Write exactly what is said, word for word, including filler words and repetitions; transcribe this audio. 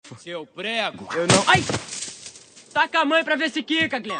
Seu prego. Eu não... Ai! Taca a mãe pra ver se quica, Glenn.